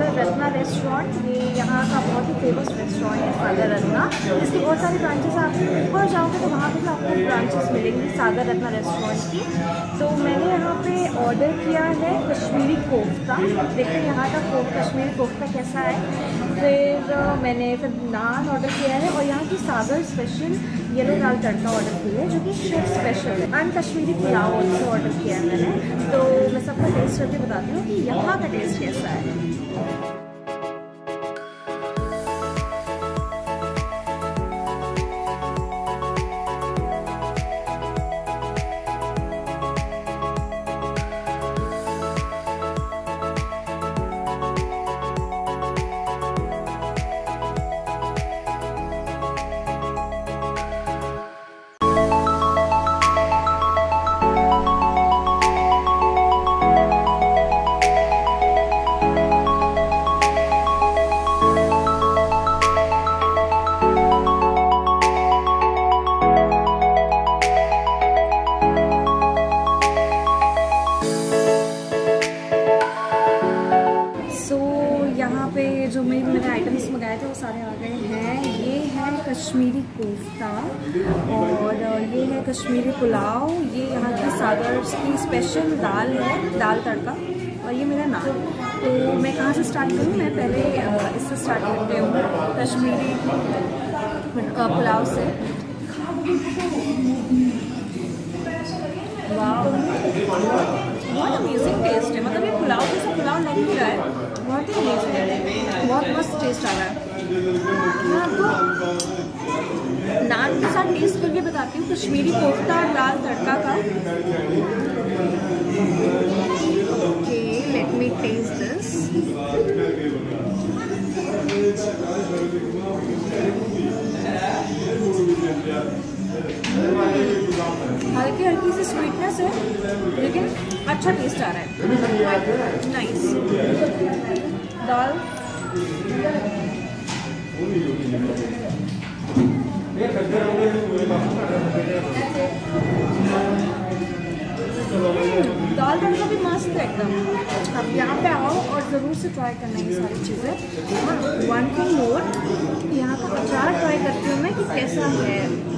Sagar Ratna restaurant. ये यहाँ का बहुत ही फेमस रेस्टोरेंट है सागर रत्ना। इसकी बहुत सारी ब्रांचेस आप ऊपर जाओगे तो वहाँ पे भी आपको ब्रांचेस मिलेंगी सागर रत्ना रेस्टोरेंट की। तो मैंने यहाँ पे ऑर्डर किया है कश्मीरी कोफ्ता। देखिए यहाँ का कश्मीरी कोफ्ता कैसा है। फिर मैंने नान ऑर्डर किया है और यहाँ की सागर स्पेशल येलो दाल तड़का ऑर्डर किया है जो कि शेफ स्पेशल है। And Kashmiri pulao also order किया है मैंने। तो मैं सबका टेस्ट करके बताती हूँ कि यहाँ का टेस्ट कैसा है। यहाँ पे जो मैंने आइटम्स मंगाए थे वो सारे आ गए हैं। ये है कश्मीरी कोफ्ता और ये है कश्मीरी पुलाव। ये यहाँ की सागर की स्पेशल दाल है, दाल तड़का। और ये मेरा नान। तो मैं कहाँ से स्टार्ट करूँ? मैं पहले इससे स्टार्ट करती हूँ कश्मीरी पुलाव से। वाह, बहुत अमेजिंग टेस्ट है। मतलब ये पुलाव जैसा पुलाव लग नहीं रहा है, बहुत ही अमेजिंग है, बहुत मस्त टेस्ट आ रहा है। मैं आपको नान के साथ टेस्ट करके बताती हूँ कश्मीरी कोफ्ता और दाल तड़का का। Okay, let me taste this. हल्की हल्की सी स्वीटनेस है लेकिन अच्छा टेस्ट आ रहा है। नाइस दाल। दाल तड़का भी मस्त है एकदम। अब यहाँ पे आओ और ज़रूर से ट्राई करना ये सारी चीज़ें। वन थिंग मोर, यहाँ का अचार ट्राई करती हूँ मैं कि कैसा है।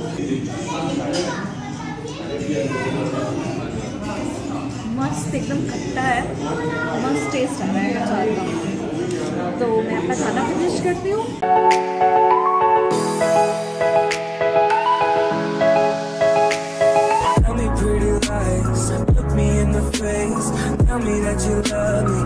मस्त एकदम खट्टा है, मस्त टेस्ट आ रहा है अचार का। तो मैं अपना खाना फिनिश करती हूँ। Tell me pretty lies, look me in the face, tell me that you love me.